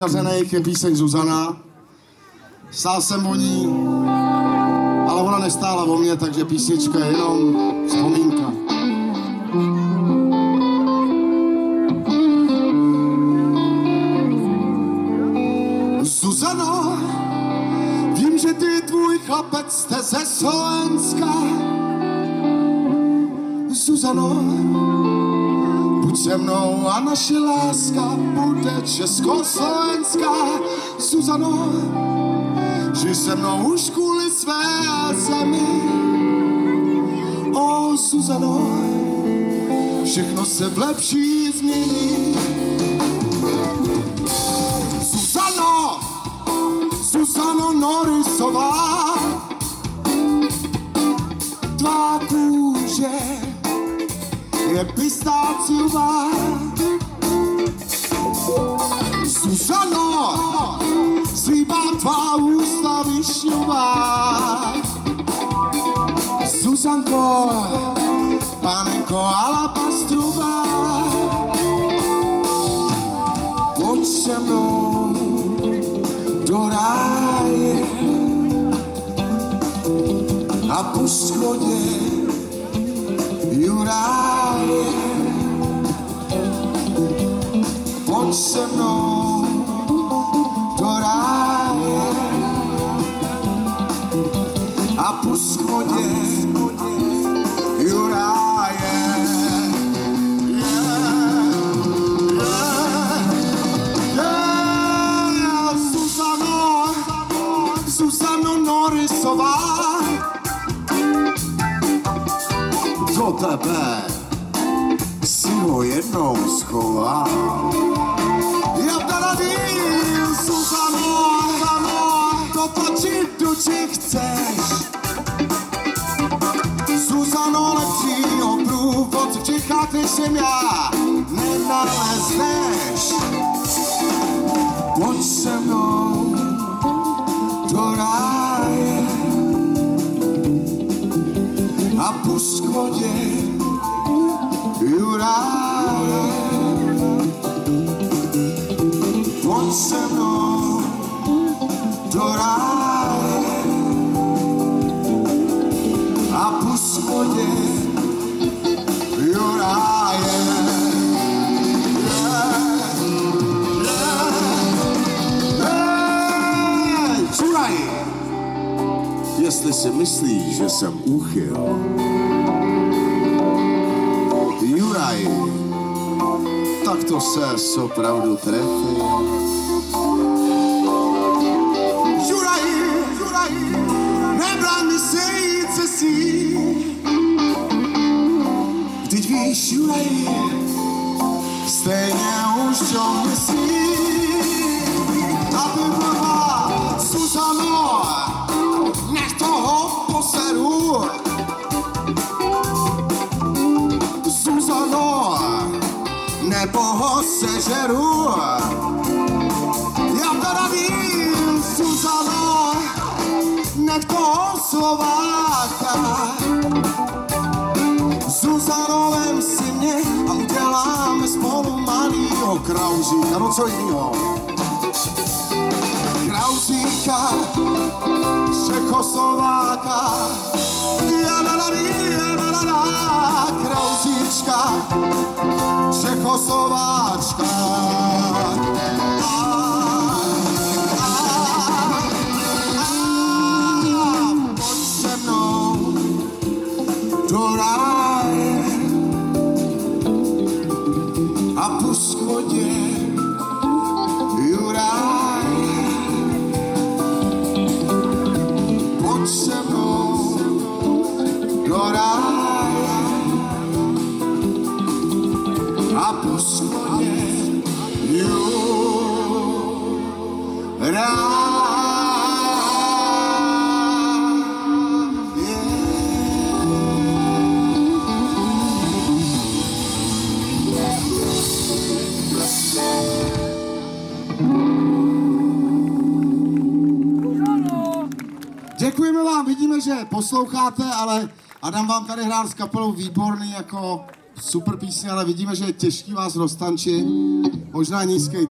Jejich je píseň Zuzana. Stál jsem o ní, ale ona nestála o mě, takže písnička je jenom vzpomínka. Zuzano, vím, že ty tvůj chlapec jste ze Slovenska. Zuzano, buď se mnou a naše láska bude československá. Zuzano, žij se mnou už kvůli své zemi. O, Zuzano, všechno se v lepší změní. Zuzano, Zuzano Norisová, tvá kůže je pistáciová. Zuzano, slíbá tvá ústa višňová. Zuzanko, panenko alabastrová, pojď se mnou do ráje a pust chodě Juráje. Pojď se mnou do ráje a pust chodě Juráje. Zuzano, Zuzano Norisová, do tebe si ho jednou schová. Já teda vím, Zuzano, dotlačit do či chceš. Zuzano, lepšího průvodce v Čechách než jsem já nenalezneš. Pojď se mnou do ráje a pust k vodě Juráje. Pojď se mnou do ráje a pust k vodě Juráje. Čuraj, jestli si myslíš, že jsem úchyl, Juraj, tak to ses opravdu trefil. Juraj, nebráň mi se jít cestí. Vždyť víš, Juraj, stejně už čo myslí. A ty blbá, Zuzano, nech toho poseru. Zuzano, nebo ho sežeru. Já teda vím, Zuzano, nech toho Slováka. Zuzano, vem si mě a uděláme spolu malýho Krauzíka. No co jinýho? Krauzíka, Čechoslováka. Krauzíčka, Čechoslováčka. Pojď se mnou do ráje a pust k vodě Juráje. Pojď se mnou do ráje a pust k vodě Juráje. Děkujeme vám, vidíme, že posloucháte, ale Adam vám tady hrál s kapelou výborný jako super písně, ale vidíme, že je těžký vás roztančit, možná nízký